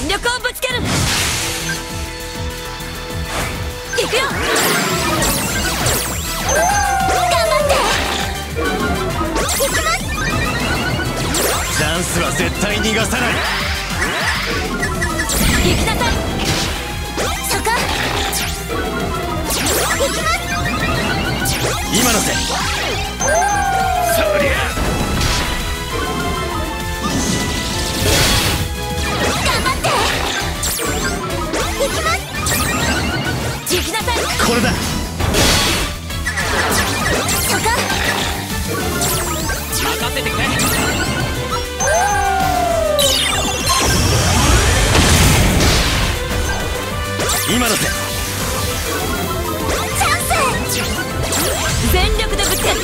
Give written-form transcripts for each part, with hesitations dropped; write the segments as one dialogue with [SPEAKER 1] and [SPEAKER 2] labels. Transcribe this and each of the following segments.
[SPEAKER 1] 全力をぶつける。行くよ。頑張って。行きます。
[SPEAKER 2] チャンスは絶対逃がさない。
[SPEAKER 1] 行きなさい。そこ。行きます。
[SPEAKER 2] 今のせ。そりゃ。
[SPEAKER 1] 頑張って。行きます。行きなさい。
[SPEAKER 2] これだ。
[SPEAKER 1] そこ。
[SPEAKER 3] 任せてくれ。
[SPEAKER 2] 今のせ。
[SPEAKER 1] チャンス。全力でぶつける。チャンス。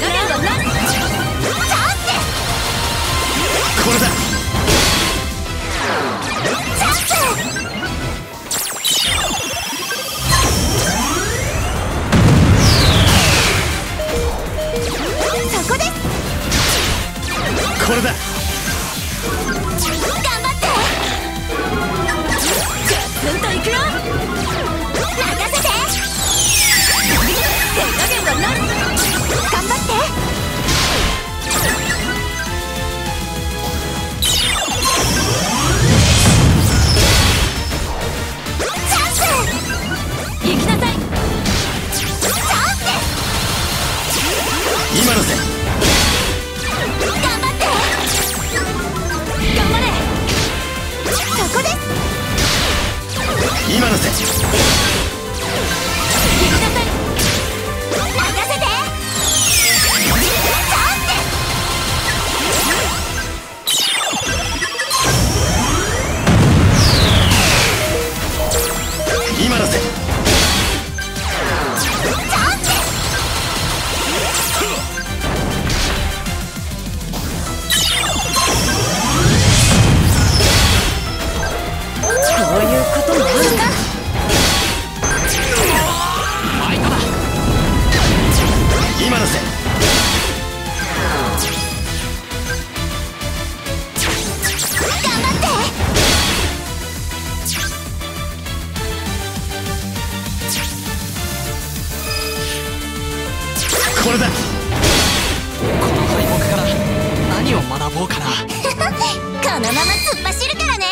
[SPEAKER 2] これだ。
[SPEAKER 1] チャンス。そこです。
[SPEAKER 2] これだ。
[SPEAKER 1] 頑張って。ガツンといくよ。任せて。手加減はない。頑張って。チャンス。行きなさい。チャンス。
[SPEAKER 2] 今のせ。
[SPEAKER 1] 頑張って。頑張れ。そこです。
[SPEAKER 2] 今のせ。
[SPEAKER 1] 行きなさい。任せて。チャンス。
[SPEAKER 2] 今のせ。
[SPEAKER 1] チャンス。こういうこともあるか。
[SPEAKER 2] 今のせ。
[SPEAKER 1] 頑張って。
[SPEAKER 2] これだ。
[SPEAKER 3] この敗北から何を学ぼうかな。
[SPEAKER 1] このまま突っ走るからね。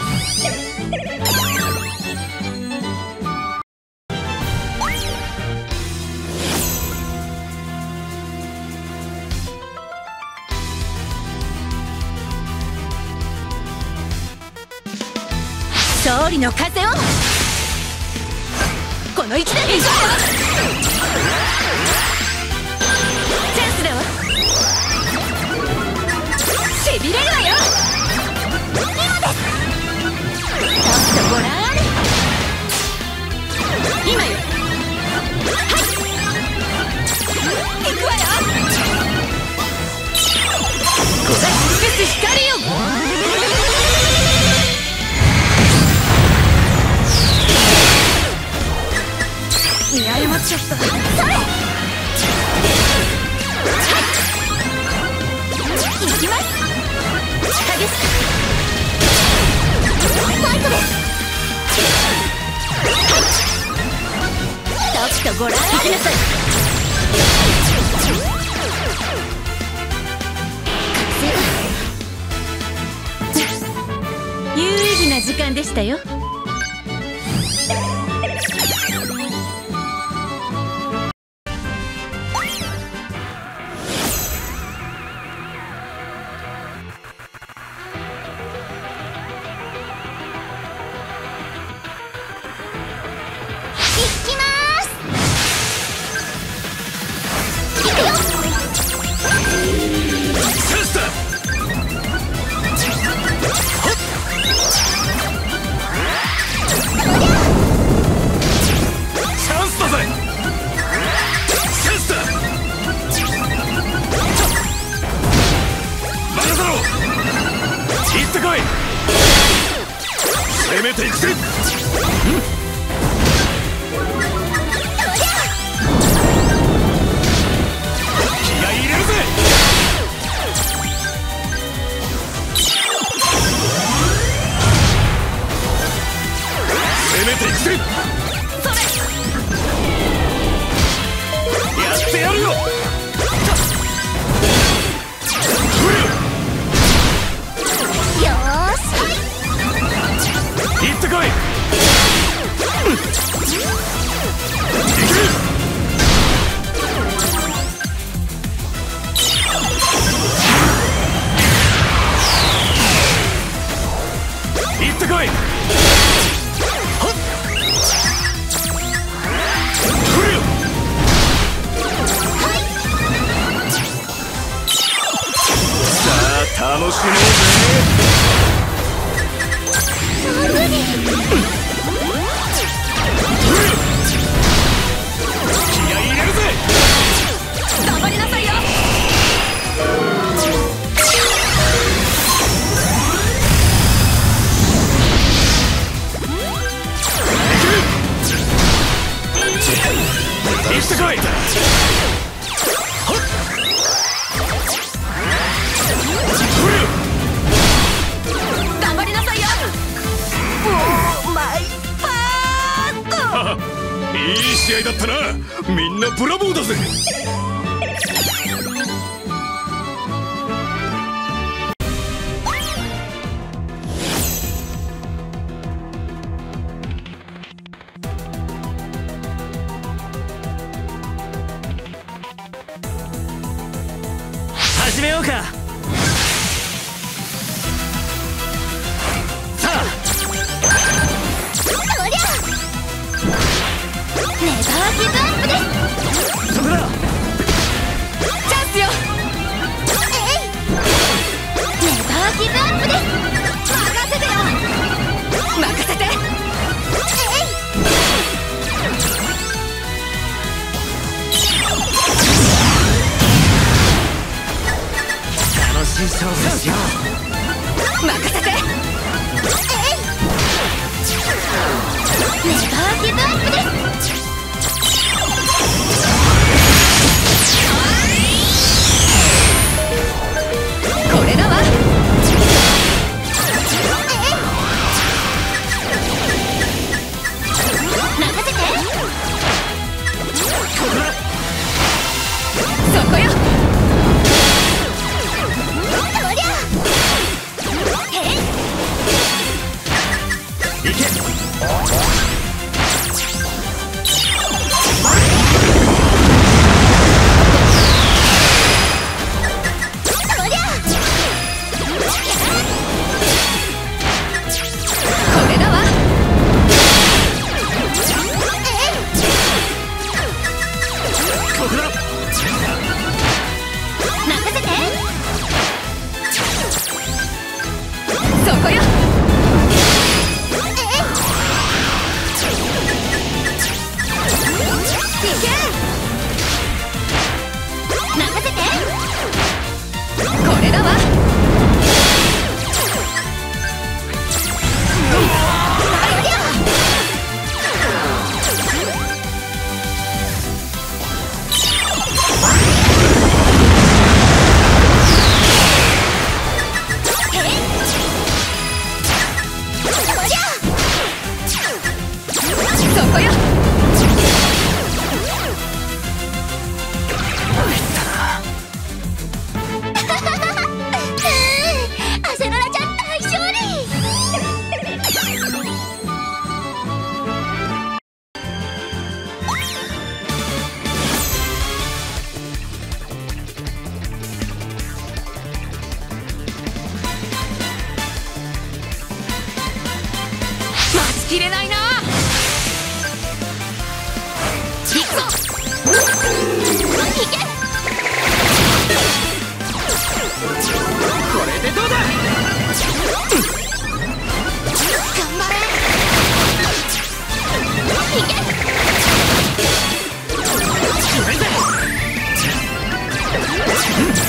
[SPEAKER 1] 勝利の風をこの一打でいくわよ。チャンスだわ。しびれるわよ。今です。ちょっとご覧あれ。今よ。はい行くわよ。こざし尽くす光よ。見誤っちゃった。それ。行きます。激しくファイトです。ちょっとご覧あれ。行きなさい。有意義な時間でしたよ。
[SPEAKER 2] 攻めていくぜ。気合い入れるぜ。 楽しもうぜ。
[SPEAKER 1] 無理。
[SPEAKER 2] 気合い入れるぜ。
[SPEAKER 1] 頑張りなさいよ。
[SPEAKER 2] 行ってこい。
[SPEAKER 1] 頑張りなさいよ。おーマイパート。
[SPEAKER 2] いい試合だったな。みんなブラボーだぜ。始めようか。さあ、
[SPEAKER 1] そりゃネバーギブアップです。
[SPEAKER 2] そこだ。
[SPEAKER 1] チャンスよ。えいネバーギブアップです。任せてよ。任せて。えい
[SPEAKER 2] 楽しい勝負しよう。
[SPEAKER 1] 任せて。えいネバーギブアップです。これだわ。任せて。そこよ。そりゃへい
[SPEAKER 2] 行け。
[SPEAKER 1] そりゃこれだわ。
[SPEAKER 2] ここだ。
[SPEAKER 1] 任せて。そこよ。いけ。任せて。これだわ。ありゃ。そこよ。アセロラちゃん大勝利。待ちきれないな。行くぞ。行け。
[SPEAKER 2] これでどうだ。
[SPEAKER 1] 頑張れ。行け。
[SPEAKER 2] 決めるぜ。